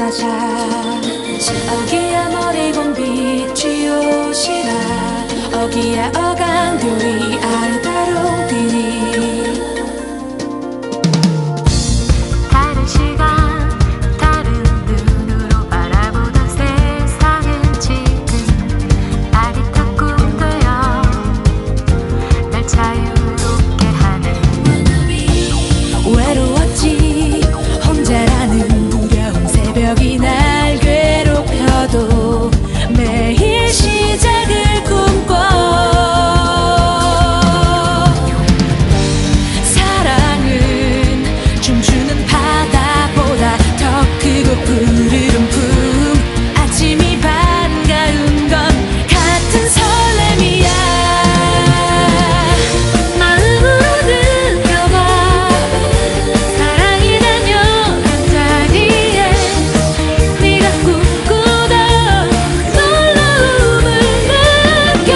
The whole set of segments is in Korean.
다샤 어기야 머리곤 빛이 오시라 어기야 어간교리 아르다롱디니 다른 시간 다른 눈으로 바라보던 세상은 지금 아리따 꿈되어 날 자유롭게 하는 외로웠지 혼자라는 두려운 새벽이 날 괴롭혀도 매일 시작을 꿈꿔 사랑은 춤추는 바다보다 더 크고 푸르른 품 아침이 반가운 건 같은 설렘이야 마음으로 느껴봐 사랑이란 여간 자리에 네가 꿈꾸던 놀라움을 느껴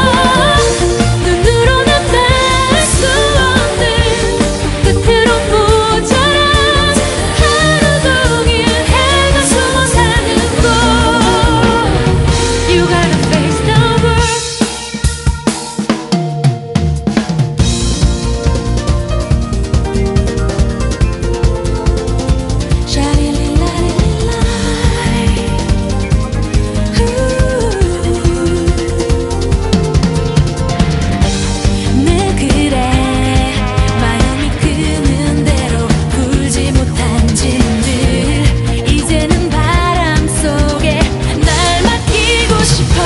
눈으로는 알 수 없는 끝으로 모자란 하루 종일 해가 숨어 사는 곳 You gotta face the world 늘 그래 마음이 끄는 대로 풀지 못한 짐들 이제는 바람 속에 날 맡기고 싶어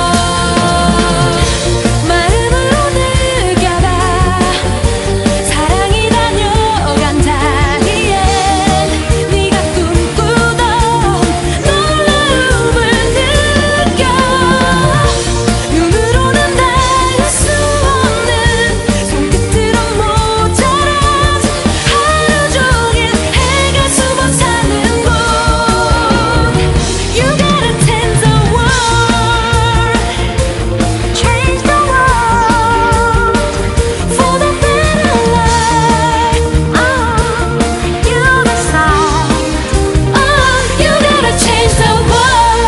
마음으로 느껴봐 사랑이란 여간 자리엔 네가 꿈꾸던 놀라움을 느껴 눈으로는 알 수 없는 손끝으로 모자란 하루 종일 해가 숨어 사는 곳 You gotta change the world Change the world For the better life You decide You gotta change the world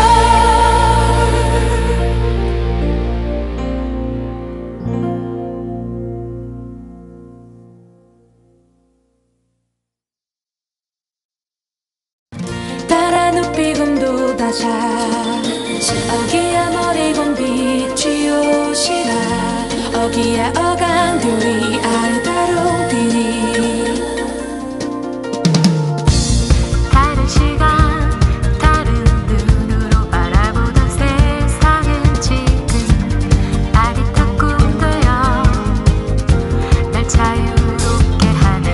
따라 눕히곤도 다샤 어기야 머리곤 빛이 오시라 어기야 어간교리 아르다롱디니 다른 시간 다른 눈으로 바라보던 세상은 지금 아리따 꿈되어 날 자유롭게 하는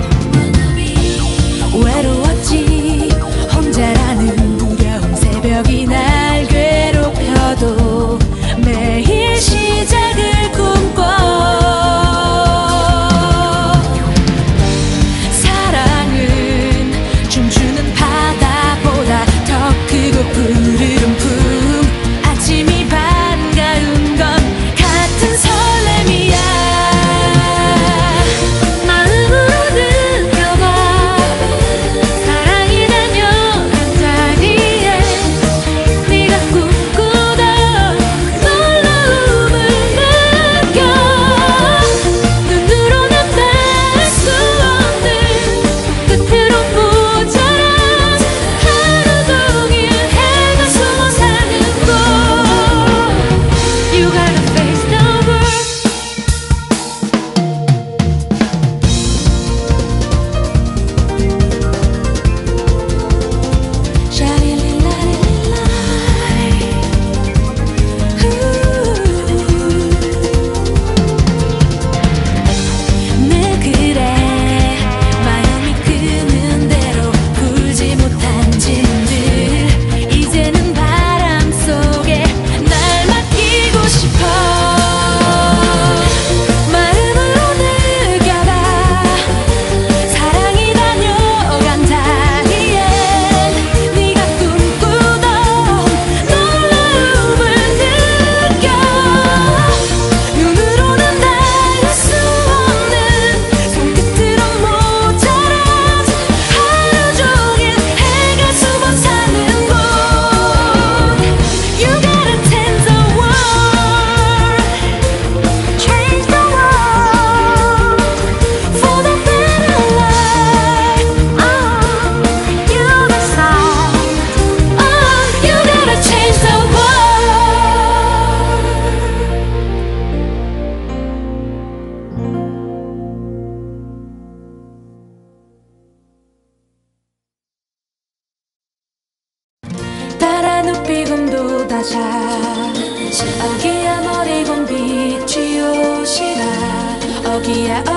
외로웠지 혼자라는 두려운 새벽이 날 괴롭혀도 매일 시작을 꿈꿔 다샤 어기야 머리 곰비 쥐오시라 어기야